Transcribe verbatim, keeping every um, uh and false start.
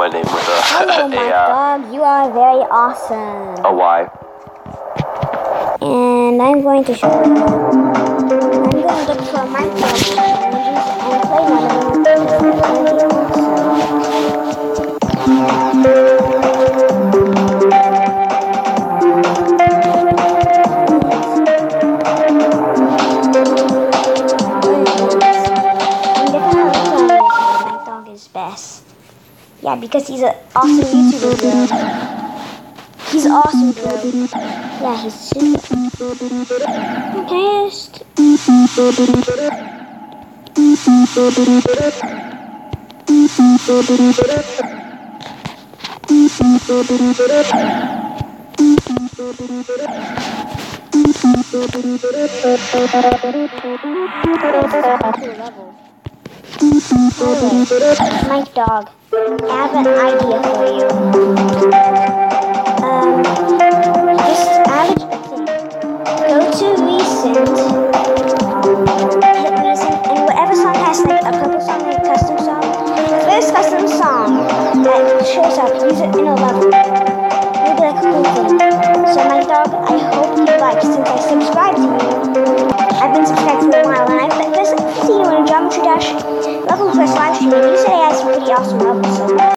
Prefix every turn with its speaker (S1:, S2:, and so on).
S1: my name with a,
S2: Hello,
S1: a,
S2: my
S1: uh,
S2: dog. You are very awesome.
S1: a Y.
S2: And I'm going to show you. I'm going to look for Minecraft challenges and play one of them because they're very awesome. My dog is best. Yeah, because he's an awesome YouTuber, bro. He's awesome, bro. Yeah, he's super. Okay, just... My dog, I have an idea for you. Um, just add a thing. Go to recent, hit recent, and whatever song has like a couple song, like custom song, the first custom song that shows up, use it in a level. It'll be like a cool thing. So my dog, I hope you like, since I subscribed to you. I've been subscribed for a while, and I've been see you in a Geometry Dash level quest live stream, and you said I had some pretty awesome levels, so